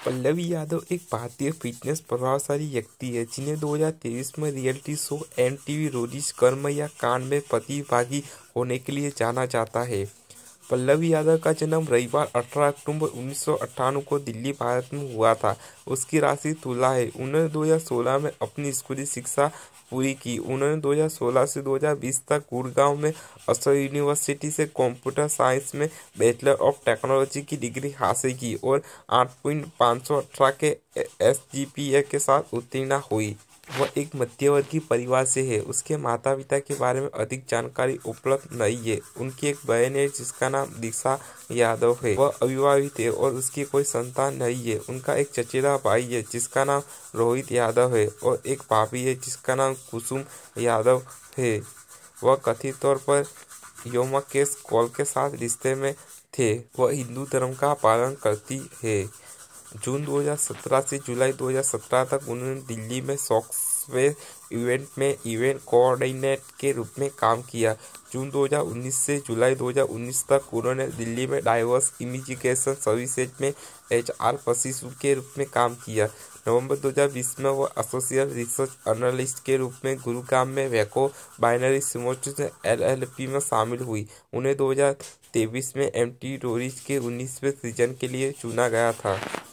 पल्लवी यादव एक भारतीय फिटनेस प्रभावशाली व्यक्ति है जिन्हें 2023 में रियलिटी शो एमटीवी रोडीज कर्म या कांड में प्रतिभागी होने के लिए जाना जाता है। पल्लवी यादव का जन्म रविवार 18 अक्टूबर 1998 को दिल्ली, भारत में हुआ था। उसकी राशि तुला है। उन्होंने 2016 में अपनी स्कूली शिक्षा पूरी की। उन्होंने 2016 से 2020 तक गुड़गांव में अशोक यूनिवर्सिटी से कंप्यूटर साइंस में बैचलर ऑफ टेक्नोलॉजी की डिग्री हासिल की और 8.518 के एसजीपीए के साथ उत्तीर्ण हुई। वह एक मध्यवर्गीय परिवार से है। उसके माता पिता के बारे में अधिक जानकारी उपलब्ध नहीं है। उनकी एक बहन है जिसका नाम दिशा यादव है। वह अविवाहित है और उसकी कोई संतान नहीं है। उनका एक चचेरा भाई है जिसका नाम रोहित यादव है और एक भाभी है जिसका नाम कुसुम यादव है। वह कथित तौर पर व्योमकेश कौल के साथ रिश्ते में थे। वह हिंदू धर्म का पालन करती है। जून 2017 से जुलाई 2017 तक उन्होंने दिल्ली में सॉफ्टवेयर इवेंट में इवेंट कोऑर्डिनेटर के रूप में काम किया। जून 2019 से जुलाई 2019 तक उन्होंने दिल्ली में डाइवर्स इमिग्रेशन सर्विसेज में एचआर प्रशिक्षु के रूप में काम किया। नवंबर 2020 में वह एसोसिएट रिसर्च एनालिस्ट के रूप में गुरुग्राम में वैको बाइनरी सिमुलेशन एलएलपी में शामिल हुई। उन्हें 2023 में एमटीवी रोडीज के 19वें सीजन के लिए चुना गया था।